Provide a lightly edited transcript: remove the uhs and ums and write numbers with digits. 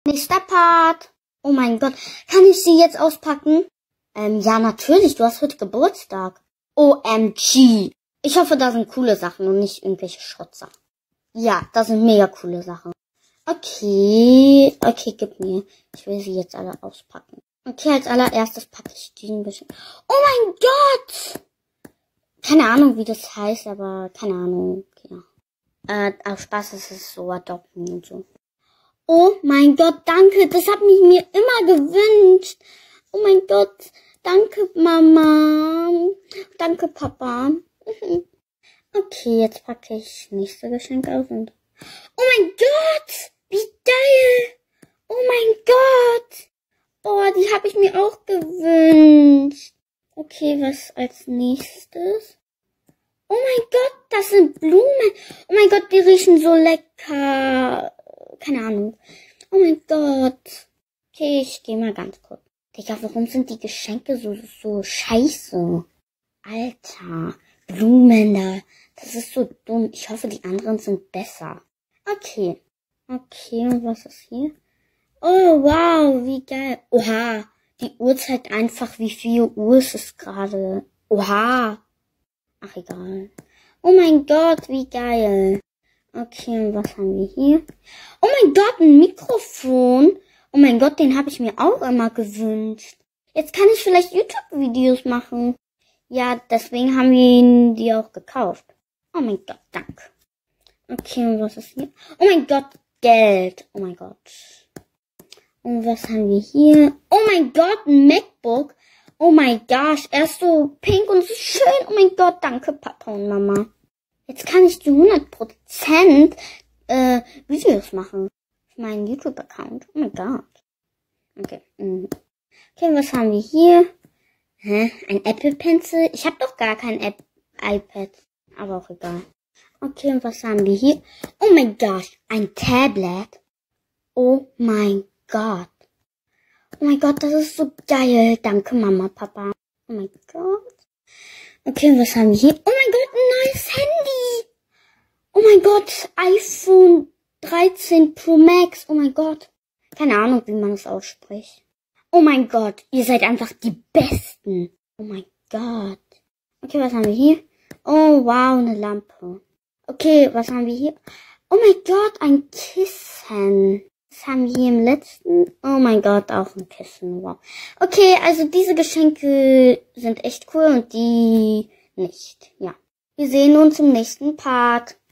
Nächster Part. Oh mein Gott. Kann ich sie jetzt auspacken? Ja, natürlich. Du hast heute Geburtstag. OMG. Ich hoffe, da sind coole Sachen und nicht irgendwelche Schrottsachen. Ja, da sind mega coole Sachen. Okay, gib mir. Ich will sie jetzt alle auspacken. Okay, als allererstes packe ich diesen Geschenk. Oh mein Gott! Keine Ahnung, wie das heißt, aber keine Ahnung. Ja. Auf Spaß ist es so adopten und so. Oh mein Gott, danke. Das habe ich mir immer gewünscht. Oh mein Gott. Danke, Mama. Danke, Papa. Okay, jetzt packe ich das nächste Geschenk aus und... Oh mein Gott! Wie geil! Oh mein Gott! Oh, die habe ich mir auch gewünscht. Okay, was als nächstes? Oh mein Gott, das sind Blumen. Oh mein Gott, die riechen so lecker. Keine Ahnung. Oh mein Gott. Okay, ich gehe mal ganz kurz. Digga, warum sind die Geschenke so scheiße? Alter, Blumen da. Das ist so dumm. Ich hoffe, die anderen sind besser. Okay, und was ist hier? Oh, wow, wie geil. Oha, die Uhr zeigt einfach, wie viel Uhr es ist gerade. Oha. Ach, egal. Oh mein Gott, wie geil. Okay, und was haben wir hier? Oh mein Gott, ein Mikrofon. Oh mein Gott, den habe ich mir auch immer gewünscht. Jetzt kann ich vielleicht YouTube-Videos machen. Ja, deswegen haben wir die auch gekauft. Oh mein Gott, danke. Okay, und was ist hier? Oh mein Gott, Geld. Oh mein Gott. Und was haben wir hier? Oh mein Gott, ein MacBook. Oh mein gosh, er ist so pink und so schön. Oh mein Gott, danke Papa und Mama. Jetzt kann ich zu 100% Videos machen. Auf meinen YouTube-Account. Oh mein Gott. Okay. Okay, was haben wir hier? Ein Apple Pencil? Ich habe doch gar kein iPad. Aber auch egal. Okay, und was haben wir hier? Oh mein gosh, ein Tablet. Oh mein Gott. Oh mein Gott, das ist so geil. Danke, Mama, Papa. Oh mein Gott. Okay, und was haben wir hier? Oh mein Gott, ein neues Handy. Oh mein Gott, iPhone 13 Pro Max. Oh mein Gott. Keine Ahnung, wie man es ausspricht. Oh mein Gott, ihr seid einfach die Besten. Oh mein Gott. Okay, was haben wir hier? Oh, wow, eine Lampe. Okay, was haben wir hier? Oh mein Gott, ein Kissen. Was haben wir hier im letzten? Oh mein Gott, auch ein Kissen. Wow. Okay, also diese Geschenke sind echt cool und die nicht. Ja. Wir sehen uns im nächsten Part.